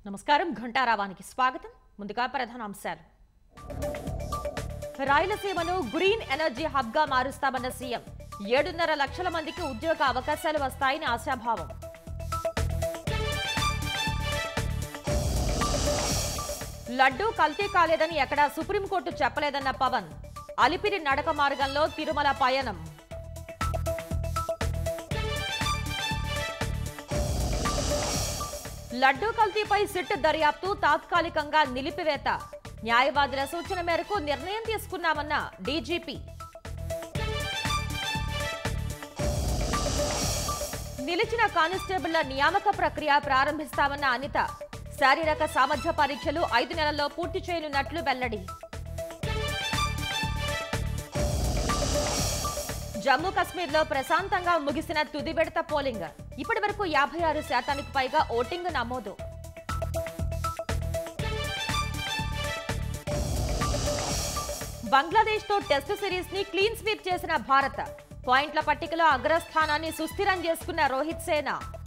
నమస్కారం ఘంటారావానికి స్వాగతం. ముందుగా ప్రధాన అంశాలు. రాయలసీమను గ్రీన్ ఎనర్జీ హబ్ గా మారుస్తామన్న సీఎం. 7.5 లక్షల మందికి ఉద్యోగ అవకాశాలు వస్తాయని ఆశాభావం. లడ్డూ కల్తీ కాలేదని ఎక్కడా సుప్రీంకోర్టు చెప్పలేదన్న పవన్. అలిపిరి నడక మార్గంలో తిరుమల పయనం. లడ్డూ కల్తీపై సిట్ దర్యాప్తు తాత్కాలికంగా నిలిపివేత. న్యాయవాదుల సూచన మేరకు నిర్ణయం తీసుకున్నామన్న డీజీపీ. నిలిచిన కానిస్టేబుళ్ల నియామక ప్రక్రియ ప్రారంభిస్తామన్న అనిత. శారీరక సామర్థ్య పరీక్షలు 5 నెలల్లో పూర్తి చేయనున్నట్లు వెల్లడి. జమ్మూ కశ్మీర్లో ప్రశాంతంగా ముగిసిన తుది విడత పోలింగ్. ఇప్పటి వరకు 56% పైగా ఓటింగ్ నమోదు. బంగ్లాదేశ్ తో టెస్ట్ సిరీస్ ని క్లీన్ స్వీప్ చేసిన భారత్. పాయింట్ల పట్టికలో అగ్రస్థానాన్ని సుస్థిరం చేసుకున్న రోహిత్ సేన.